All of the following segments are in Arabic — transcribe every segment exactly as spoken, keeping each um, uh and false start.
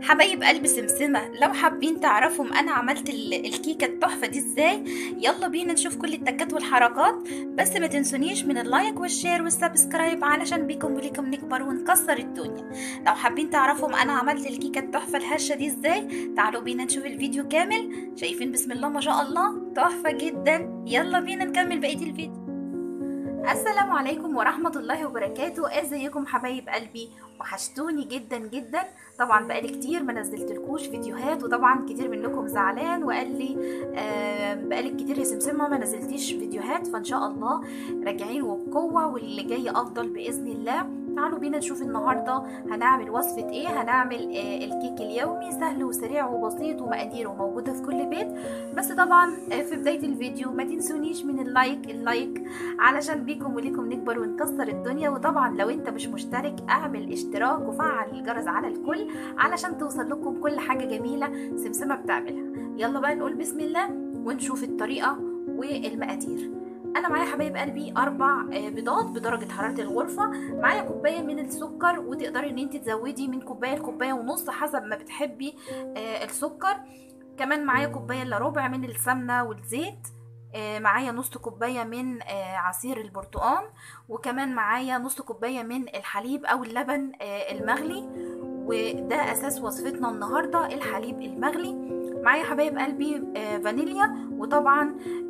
حبايب قلب سمسمة، لو حابين تعرفوا انا عملت ال- الكيكة التحفة دي ازاي، يلا بينا نشوف كل التكات والحركات. بس ما تنسونيش من اللايك والشير والسبسكرايب علشان بيكم وليكم نكبر ونكسر الدنيا. لو حابين تعرفوا انا عملت الكيكة التحفة الهشة دي ازاي، تعالوا بينا نشوف الفيديو كامل. شايفين بسم الله ما شاء الله تحفة جدا. يلا بينا نكمل بقية الفيديو. السلام عليكم ورحمة الله وبركاته. ازيكم حبايب قلبي؟ وحشتوني جدا جدا. طبعا بقالي كتير ما نزلتلكوش فيديوهات، وطبعا كتير منكم زعلان وقال لي آه بقالك كتير يا سمسمة ما نزلتيش فيديوهات، فان شاء الله راجعين وبقوة واللي جاي افضل باذن الله. تعالوا بينا نشوف النهارده هنعمل وصفة ايه. هنعمل آه الكيك اليومي، سهل وسريع وبسيط ومقاديره موجودة في كل بيت. بس طبعا آه في بداية الفيديو ما تنسونيش من اللايك اللايك علشان بيكم وليكم نكبر ونكسر الدنيا. وطبعا لو انت مش مشترك اعمل اشتراك وفعل الجرس على الكل علشان توصل لكم كل حاجة جميلة سمسمة بتعملها. يلا بقى نقول بسم الله ونشوف الطريقة والمقادير. انا معايا حبايب قلبي اربع بيضات بدرجه حراره الغرفه، معايا كوبايه من السكر، وتقدري ان انت تزودي من كوبايه لكوبايه ونص حسب ما بتحبي السكر. كمان معايا كوبايه الا ربع من السمنه والزيت، معايا نص كوبايه من عصير البرتقال، وكمان معايا نص كوبايه من الحليب او اللبن المغلي، وده اساس وصفتنا النهارده الحليب المغلي. معايا حبايب قلبي فانيليا، وطبعا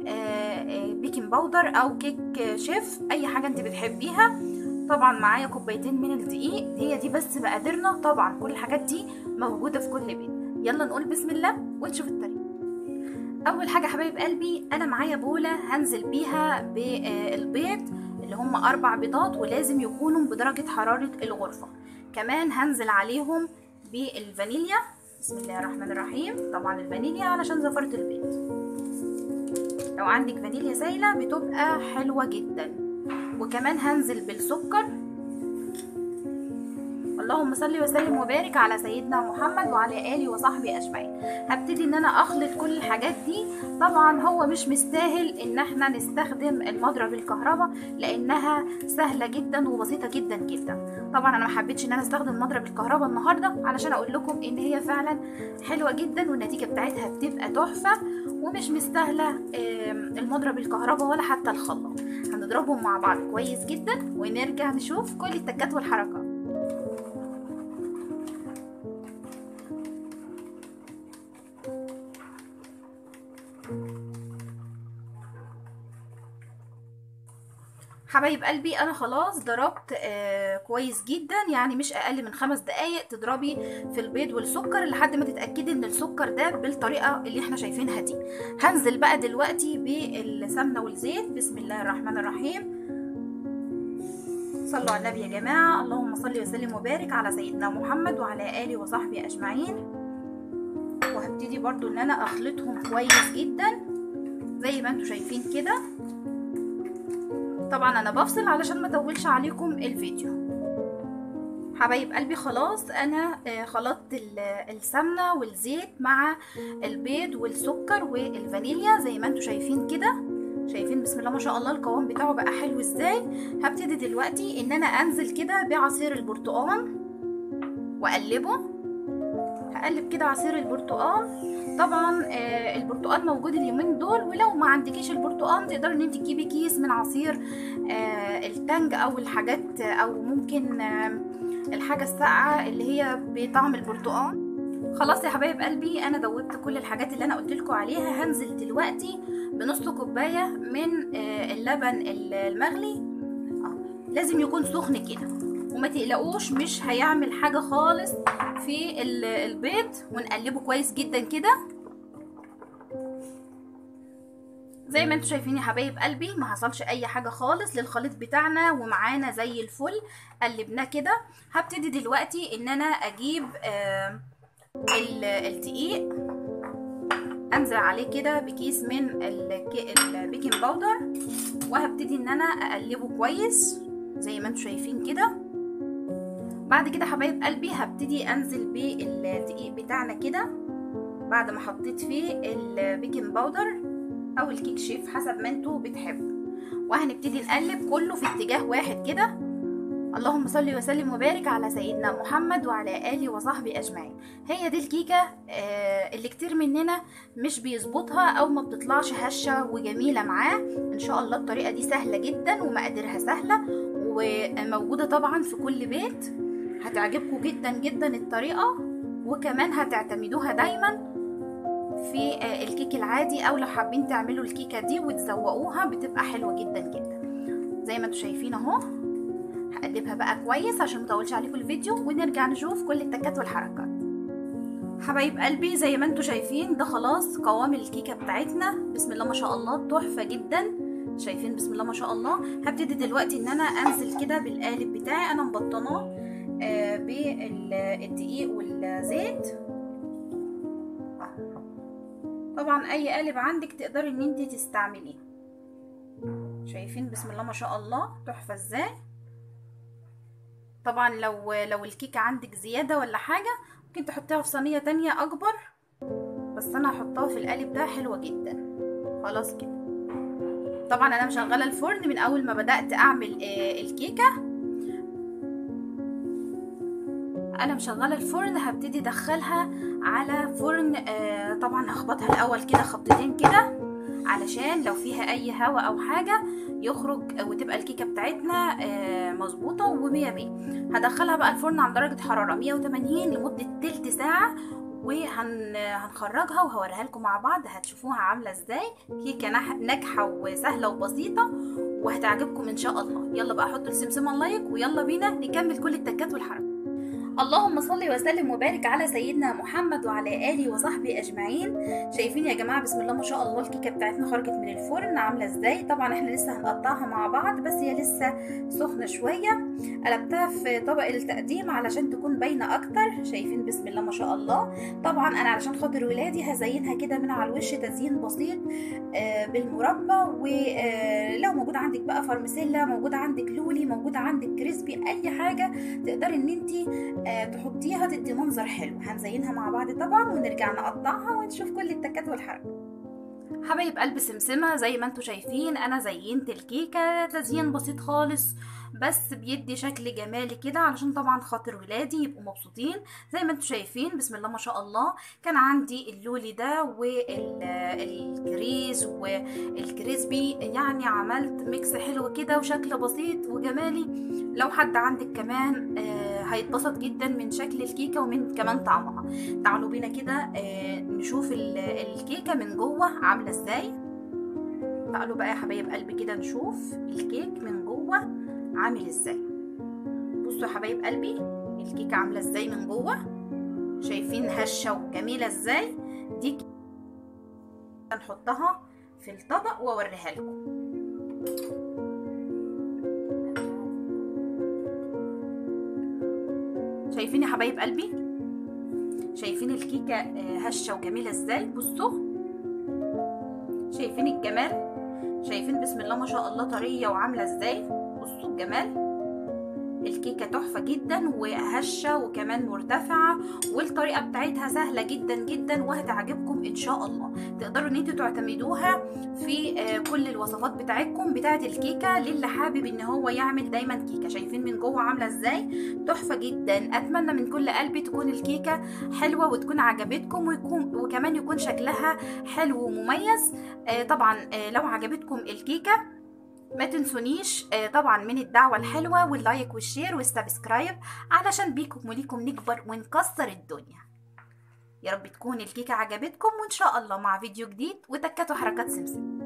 بيكنج باودر او كيك شيف، اي حاجه انت بتحبيها. طبعا معايا كوبايتين من الدقيق. هي دي بس مقاديرنا، طبعا كل الحاجات دي موجوده في كل بيت. يلا نقول بسم الله ونشوف الطريقه. اول حاجه حبايب قلبي انا معايا بوله هنزل بيها بالبيض اللي هم اربع بيضات، ولازم يكونوا بدرجه حراره الغرفه. كمان هنزل عليهم بالفانيليا، بسم الله الرحمن الرحيم. طبعا الفانيليا علشان زفرة البيض، لو عندك فانيليا سايلة بتبقى حلوة جدا. وكمان هنزل بالسكر. اللهم صل وسلم وبارك على سيدنا محمد وعلى آله وصحبه أجمعين. هبتدي ان انا اخلط كل الحاجات دي. طبعا هو مش مستاهل ان احنا نستخدم المضرب الكهرباء لانها سهلة جدا وبسيطة جدا جدا. طبعا انا ما حبيتش ان انا استخدم مضرب الكهرباء النهارده علشان اقول لكم ان هي فعلا حلوة جدا والنتيجة بتاعتها بتبقى تحفة، ومش مستاهلة المضرب الكهرباء ولا حتى الخلاط. هنضربهم مع بعض كويس جدا ونرجع نشوف كل التكات والحركات. حبايب قلبي انا خلاص ضربت آه كويس جدا، يعني مش اقل من خمس دقايق تضربي في البيض والسكر لحد ما تتاكدي ان السكر ده بالطريقه اللي احنا شايفينها دي. هنزل بقى دلوقتي بالسمنه والزيت، بسم الله الرحمن الرحيم. صلوا على النبي يا جماعه، اللهم صل وسلم وبارك على سيدنا محمد وعلى اله وصحبه اجمعين. وهبتدي برضو ان انا اخلطهم كويس جدا زي ما انتم شايفين كده. طبعا انا بفصل علشان ما اطولش عليكم الفيديو. حبايب قلبي خلاص انا خلطت السمنه والزيت مع البيض والسكر والفانيليا زي ما انتم شايفين كده. شايفين بسم الله ما شاء الله القوام بتاعه بقى حلو ازاي. هبتدي دلوقتي ان انا انزل كده بعصير البرتقال واقلبه. هقلب كده عصير البرتقال. طبعا آه البرتقال موجود اليومين دول، ولو ما عندكيش البرتقال تقدري ان انت تجيبي كيس من عصير آه التانج او الحاجات، او ممكن آه الحاجه الساقعه اللي هي بطعم البرتقال. خلاص يا حبايب قلبي انا دوبت كل الحاجات اللي انا قلت لكم عليها. هنزل دلوقتي بنص كوبايه من آه اللبن المغلي. آه لازم يكون سخن كده، وما تقلقوش مش هيعمل حاجه خالص في البيض. ونقلبه كويس جدا كده زي ما انتم شايفين يا حبايب قلبي. ما حصلش اي حاجه خالص للخليط بتاعنا ومعانا زي الفل. قلبناه كده. هبتدي دلوقتي ان انا اجيب آه الدقيق، انزل عليه كده بكيس من البيكنج باودر، وهبتدي ان انا اقلبه كويس زي ما انتم شايفين كده. بعد كده حبايب قلبي هبتدي انزل بالدقيق بتاعنا كده بعد ما حطيت فيه البيكنج باودر او الكيك شيف حسب ما انتوا بتحبوا. وهنبتدي نقلب كله في اتجاه واحد كده. اللهم صل وسلم وبارك على سيدنا محمد وعلى آله وصحبه أجمعين. هي دي الكيكة آه اللي كتير مننا مش بيظبطها أو ما بتطلعش هشة وجميلة معاه. إن شاء الله الطريقة دي سهلة جدا ومقاديرها سهلة وموجودة طبعا في كل بيت. هتعجبكم جدا جدا الطريقة، وكمان هتعتمدوها دايما في آه الكيك العادي، أو لو حابين تعملوا الكيكة دي وتزوقوها بتبقى حلوة جدا جدا. زي ما انتوا شايفين اهو. هقلبها بقى كويس عشان مطولش عليكم الفيديو، ونرجع نشوف كل التكات والحركات. حبايب قلبي زي ما انتوا شايفين ده خلاص قوام الكيكه بتاعتنا. بسم الله ما شاء الله تحفه جدا. شايفين بسم الله ما شاء الله. هبتدي دلوقتي ان انا انزل كده بالقالب بتاعي. انا مبطناه آه بالدقيق والزيت. طبعا اي قالب عندك تقدري ان انت تستعمليه. شايفين بسم الله ما شاء الله تحفه ازاي. طبعا لو لو الكيكه عندك زياده ولا حاجه ممكن تحطيها في صينيه تانية اكبر، بس انا هحطها في القالب ده حلوه جدا. خلاص كده. طبعا انا مشغله الفرن من اول ما بدات اعمل آه الكيكه. انا مشغله الفرن. هبتدي ادخلها على فرن آه طبعا هخبطها الاول كده خبطتين كده علشان لو فيها اي هواء او حاجه يخرج وتبقى الكيكه بتاعتنا آه مظبوطه ومية مية. هدخلها بقى الفرن عند درجه حراره مية وتمانين لمده تلت ساعه، وهنخرجها وهوريها لكم مع بعض. هتشوفوها عامله ازاي. كيكه ناجحه وسهله وبسيطه وهتعجبكم ان شاء الله. يلا بقى حطوا السمسمه لايك ويلا بينا نكمل كل التكات والحركات. اللهم صل وسلم وبارك على سيدنا محمد وعلى آله وصحبه أجمعين. شايفين يا جماعة بسم الله ما شاء الله الكيكة بتاعتنا خرجت من الفرن عاملة ازاي. طبعا احنا لسه هنقطعها مع بعض بس هي لسه سخنة شوية. قلبتها في طبق التقديم علشان تكون باينة اكتر. شايفين بسم الله ما شاء الله. طبعا انا علشان خاطر ولادي هزينها كده من على الوش تزيين بسيط آه بالمربى، ولو موجود عندك بقى فرمسيلا، موجود عندك لولي، موجود عندك كريسبي، اي حاجة تقدري ان انتي آه تحطيها تدي منظر حلو. هنزينها مع بعض طبعا ونرجع نقطعها ونشوف كل التكات والحركات. حبايب قلب سمسمه زي ما انتوا شايفين انا زينت الكيكه تزيين بسيط خالص بس بيدي شكل جمالي كده علشان طبعا خاطر ولادي يبقوا مبسوطين. زي ما انتوا شايفين بسم الله ما شاء الله. كان عندي اللولي ده والكريز والكريسبي، يعني عملت ميكس حلو كده وشكل بسيط وجمالي. لو حد عندك كمان آه هيتبسط جدا من شكل الكيكه ومن كمان طعمها. تعالوا بينا كده آه نشوف الكيكه من جوه عامله ازاي. تعالوا بقى يا حبايب قلبي كده نشوف الكيك من جوه عامل ازاي. بصوا يا حبايب قلبي الكيكه عامله ازاي من جوه. شايفين هشه وجميله ازاي. دي هنحطها في الطبق واوريها لكم. شايفين يا حبايب قلبي. شايفين الكيكه هشه وجميله ازاي. بصوا شايفين الجمال. شايفين بسم الله ما شاء الله طريه وعامله ازاي. بصوا الجمال. الكيكه تحفه جدا وهشه وكمان مرتفعه، والطريقه بتاعتها سهله جدا جدا وهتعجبكم ان شاء الله. تقدروا ان انتوا تعتمدوها في كل الوصفات بتاعتكم بتاعت الكيكه للي حابب ان هو يعمل دايما كيكه. شايفين من جوه عامله ازاي. تحفه جدا. اتمنى من كل قلبي تكون الكيكه حلوه وتكون عجبتكم ويكون وكمان يكون شكلها حلو ومميز. طبعا لو عجبتكم الكيكه ما تنسونيش طبعا من الدعوة الحلوة واللايك والشير والسبسكرايب علشان بيكم وليكم نكبر ونكسر الدنيا. يا رب تكون الكيكة عجبتكم، وإن شاء الله مع فيديو جديد وتكات وحركات سمسم.